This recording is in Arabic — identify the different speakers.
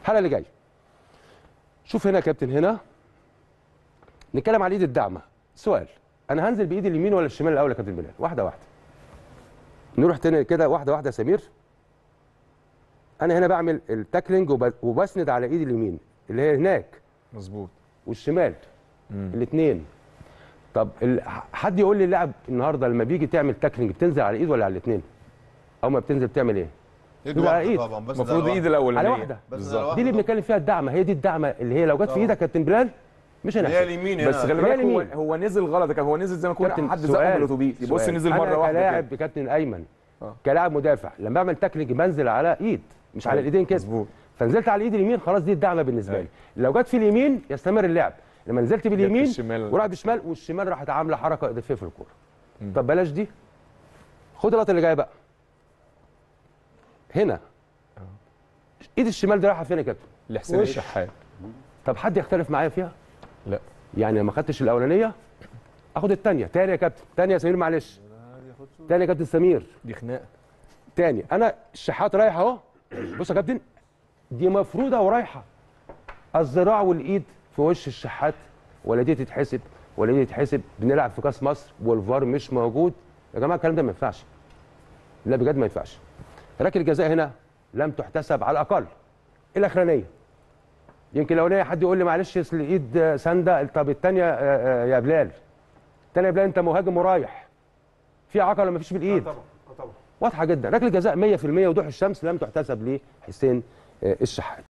Speaker 1: الحلقه اللي جايه شوف هنا يا كابتن، هنا نتكلم على ايد الدعمه. سؤال، انا هنزل بايدي اليمين ولا الشمال الاول يا كابتن بلال؟ واحده واحده نروح تاني كده، واحده واحده يا سمير. انا هنا بعمل التاكلينج وبسند على ايدي اليمين اللي هي هناك
Speaker 2: مظبوط،
Speaker 1: والشمال الاثنين. طب حد يقول لي اللاعب النهارده لما بيجي تعمل تاكلينج بتنزل على الايد ولا على الاثنين؟ او ما بتنزل بتعمل ايه؟
Speaker 3: ايد
Speaker 1: على ايد
Speaker 3: طبعا، بس
Speaker 2: المفروض ايد الاولانيه
Speaker 1: على واحده
Speaker 2: بالظبط.
Speaker 1: دي اللي بنتكلم فيها الدعمه، هي دي الدعمه اللي هي لو جت في ايدك يا كابتن بلال مش هنحسب.
Speaker 3: هي اليمين
Speaker 2: بس خلي
Speaker 1: هي
Speaker 2: بالك هو نزل غلط، هو نزل زي ما يكون حد زقه من الاتوبيس. يبص نزل مره واحده
Speaker 1: كلاعب كابتن ايمن كلاعب مدافع لما بعمل تاكلينج بنزل على ايد مش على الايدين كده.
Speaker 2: مظبوط.
Speaker 1: فنزلت على الايد اليمين خلاص دي الدعمه بالنسبه لي. لو جت في اليمين يستمر اللعب، لما نزلت باليمين ورحت بالشمال والشمال راحت عامله حركه اضافيه في الكوره. طب بلاش دي، خد اللقطه اللي جايه بقى. هنا ايد الشمال دي رايحه فين يا كابتن؟
Speaker 2: لحسين الشحات.
Speaker 1: طب حد يختلف معايا فيها؟
Speaker 2: لا،
Speaker 1: يعني لما خدتش الاولانيه اخد الثانيه. تاني يا كابتن، تاني يا سمير معلش، تاني يا كابتن سمير،
Speaker 2: دي خناقه
Speaker 1: تاني. انا الشحات رايح اهو، بص يا كابتن دي مفروده ورايحه، الذراع والايد في وش الشحات، ولا دي تتحسب ولا دي تتحسب؟ بنلعب في كاس مصر والفار مش موجود يا جماعه، الكلام ده ما ينفعش، لا بجد ما ينفعش. ركله الجزاء هنا لم تحتسب على الاقل الاخرانيه. يمكن الاولانيه حد يقول لي معلش اصل الايد سانده، طب الثانيه يا بلال، الثانيه يا بلال انت مهاجم ورايح في عقل ولا ما فيش بالايد؟
Speaker 3: طبعا طبعا
Speaker 1: واضحه جدا. ركله جزاء 100% وضوح الشمس لم تحتسب لحسين الشحات.